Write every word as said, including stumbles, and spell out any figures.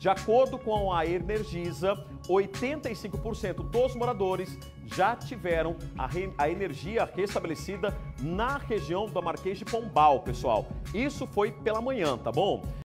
De acordo com a Energisa, oitenta e cinco por cento dos moradores já tiveram a, re... a energia restabelecida na região da Marquês de Pombal, pessoal. Isso foi pela manhã, tá bom?